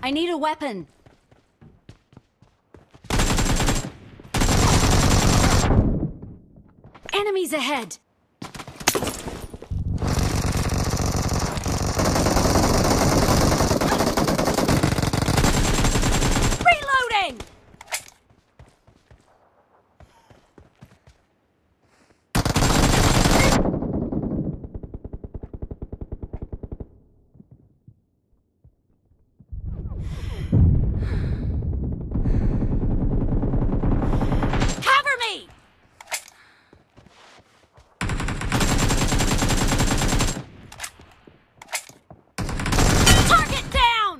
I need a weapon. Enemies ahead! Reloading! Cover me! Target down!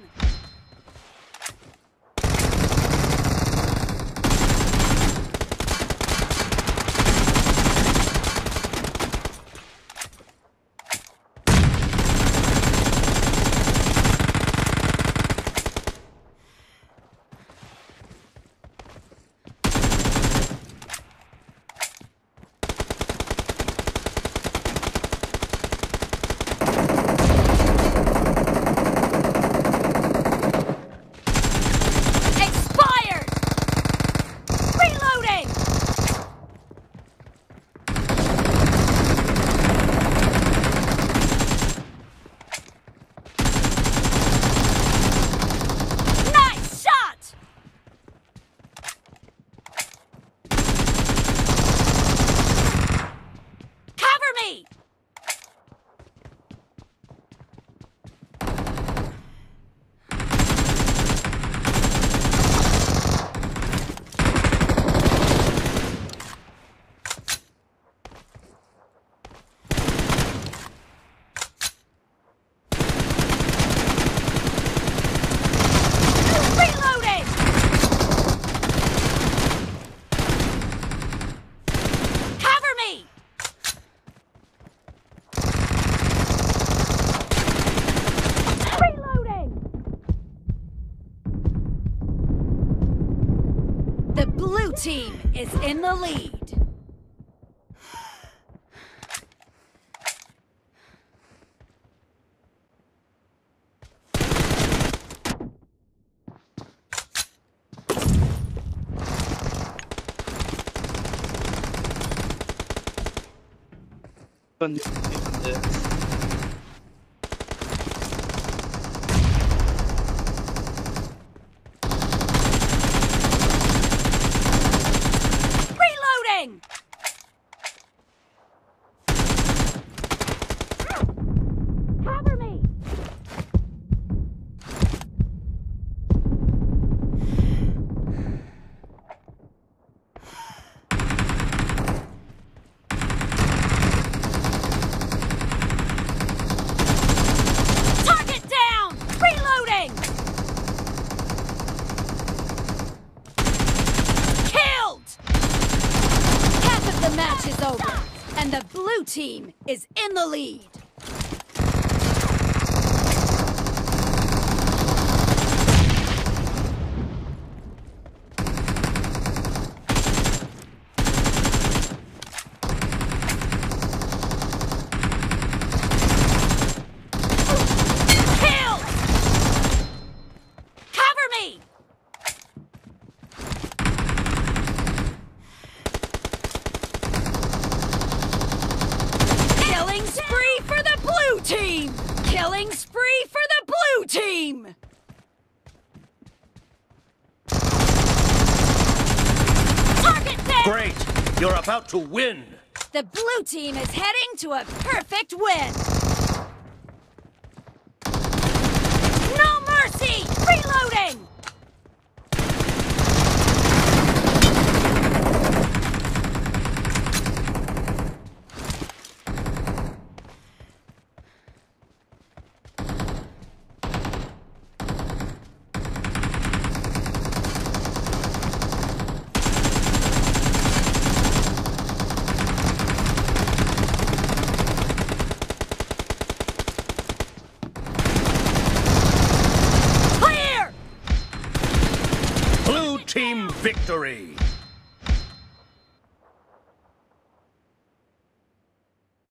Expired! Reloading! Nice shot! Cover me! Reloading! Cover me! Reloading! The blue team is in the lead. Reloading! Cover me! Target down! Reloading! Killed! Half of the match is over, and the blue team is in the lead. Killed! Cover me! Killing spree for the blue team! Killing spree for the blue team! Target down! Great! You're about to win! The blue team is heading to a perfect win! No mercy! Reloading! Team victory!